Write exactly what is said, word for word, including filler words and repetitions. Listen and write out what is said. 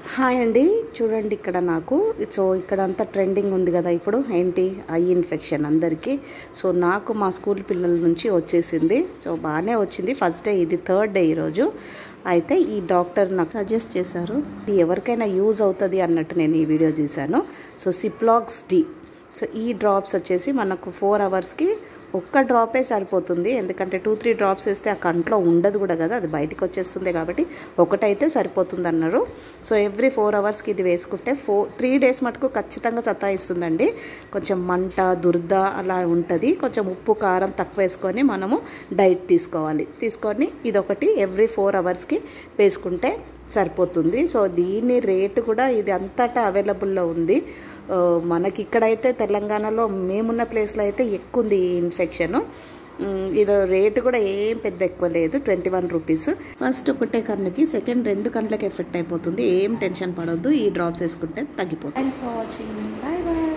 Hi అండి, చూడండి ఇక్కడ నాకు సో ఇక్కడ అంతా ట్రెండింగ్ ఉంది కదా ఇప్పుడు ఏంటి ఐ ఇన్ఫెక్షన్ అందరికీ. సో నాకు మా స్కూల్ పిల్లల నుంచి వచ్చేసింది. సో బాగానే వచ్చింది. ఫస్ట్ డే ఇది, థర్డ్ డే ఈరోజు. అయితే ఈ డాక్టర్ నాకు సజెస్ట్ చేశారు, ఇది ఎవరికైనా యూజ్ అవుతుంది అన్నట్టు నేను ఈ వీడియో చేశాను. So Ciplox D. సో ఈ డ్రాప్స్ వచ్చేసి మనకు ఫోర్ అవర్స్కి ఒక్క డ్రాపే సరిపోతుంది. ఎందుకంటే టూ త్రీ డ్రాప్స్ వేస్తే ఆ కంట్లో ఉండదు కూడా కదా, అది బయటకు వచ్చేస్తుంది. కాబట్టి ఒకటైతే సరిపోతుంది అన్నారు. సో ఎవ్రీ ఫోర్ అవర్స్కి ఇది వేసుకుంటే ఫోర్ త్రీ డేస్ మటుకు ఖచ్చితంగా సతాయిస్తుందండి. కొంచెం మంట, దురద అలా ఉంటుంది. కొంచెం ఉప్పు కారం తక్కువ వేసుకొని మనము డైట్ తీసుకోవాలి. తీసుకొని ఇదొకటి ఎవ్రీ ఫోర్ అవర్స్కి వేసుకుంటే సరిపోతుంది. సో దీని రేటు కూడా ఇది అంతటా అవైలబుల్లో ఉంది. మనకి ఇక్కడైతే తెలంగాణలో మేమున్న ప్లేస్లో అయితే ఎక్కువ ఉంది ఈ ఇన్ఫెక్షను. ఇది రేటు కూడా ఏం పెద్ద ఎక్కువ లేదు, ట్వంటీ వన్ రూపీస్. ఫస్ట్ ఒకటే కన్నుకి, సెకండ్ రెండు కన్నులకి ఎఫెక్ట్ అయిపోతుంది. ఏం టెన్షన్ పడొద్దు, ఈ డ్రాప్స్ వేసుకుంటే తగ్గిపోతుంది. Thanks for watching. Bye bye.